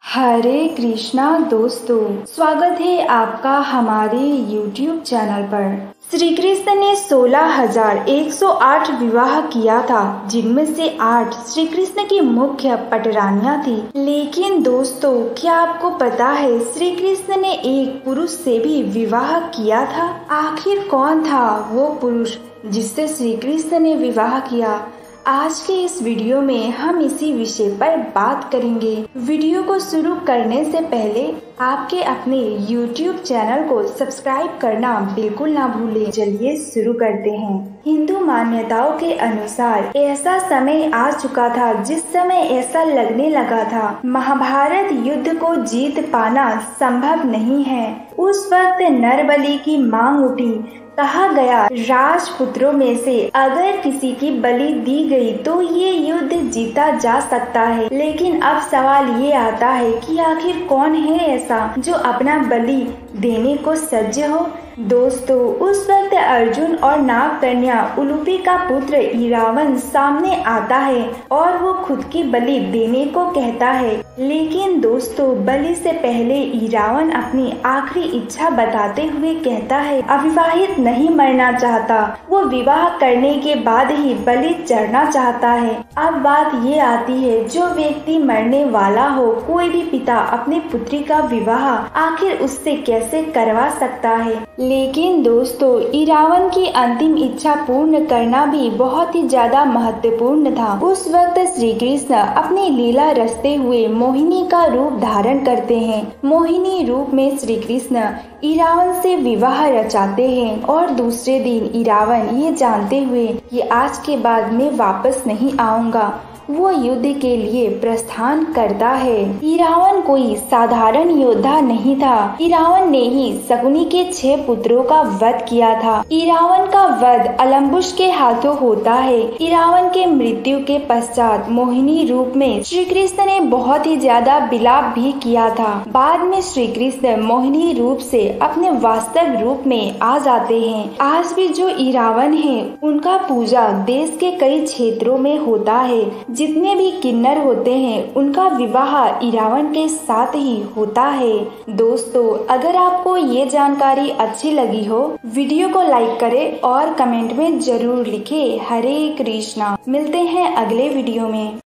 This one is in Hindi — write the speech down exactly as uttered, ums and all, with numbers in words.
हरे कृष्णा दोस्तों, स्वागत है आपका हमारे यूट्यूब चैनल पर। श्री कृष्ण ने सोलह हजार एक सौ आठ विवाह किया था, जिनमें से आठ श्री कृष्ण की मुख्य पटरानियां थी। लेकिन दोस्तों, क्या आपको पता है श्री कृष्ण ने एक पुरुष से भी विवाह किया था? आखिर कौन था वो पुरुष जिससे श्री कृष्ण ने विवाह किया? आज के इस वीडियो में हम इसी विषय पर बात करेंगे। वीडियो को शुरू करने से पहले आपके अपने यूट्यूब चैनल को सब्सक्राइब करना बिल्कुल ना भूलें। चलिए शुरू करते हैं। हिंदू मान्यताओं के अनुसार ऐसा समय आ चुका था जिस समय ऐसा लगने लगा था महाभारत युद्ध को जीत पाना संभव नहीं है। उस वक्त नरबलि की मांग उठी। कहा गया, राजपुत्रों में से अगर किसी की बलि दी गई तो ये युद्ध जीता जा सकता है। लेकिन अब सवाल ये आता है कि आखिर कौन है ऐसा जो अपना बलि देने को सज्ज हो? दोस्तों, उस वक्त अर्जुन और नागकन्या उलूपी का पुत्र इरावन सामने आता है और वो खुद की बलि देने को कहता है। लेकिन दोस्तों, बलि से पहले इरावन अपनी आखिरी इच्छा बताते हुए कहता है अविवाहित नहीं मरना चाहता, वो विवाह करने के बाद ही बलि चढ़ना चाहता है। अब बात ये आती है, जो व्यक्ति मरने वाला हो, कोई भी पिता अपनी पुत्री का विवाह आखिर उससे कैसे करवा सकता है? लेकिन दोस्तों, इरावन की अंतिम इच्छा पूर्ण करना भी बहुत ही ज्यादा महत्वपूर्ण था। उस वक्त श्री कृष्ण अपनी लीला रचते हुए मोहिनी का रूप धारण करते हैं। मोहिनी रूप में श्री कृष्ण इरावन से विवाह रचाते हैं और दूसरे दिन इरावन ये जानते हुए कि आज के बाद मैं वापस नहीं आऊंगा, वो युद्ध के लिए प्रस्थान करता है। इरावन कोई साधारण योद्धा नहीं था। इरावन ने ही शकुनी के छह पुत्रों का वध किया था। इरावन का वध अलम्बुस के हाथों होता है। इरावन के मृत्यु के पश्चात मोहिनी रूप में श्री कृष्ण ने बहुत ही ज्यादा विलाप भी किया था। बाद में श्री कृष्ण मोहिनी रूप से अपने वास्तव रूप में आ जाते हैं। आज भी जो इरावन है उनका पूजा देश के कई क्षेत्रों में होता है। जितने भी किन्नर होते हैं उनका विवाह इरावन के साथ ही होता है। दोस्तों, अगर आपको ये जानकारी अच्छी लगी हो, वीडियो को लाइक करें और कमेंट में जरूर लिखें हरे कृष्णा। मिलते हैं अगले वीडियो में।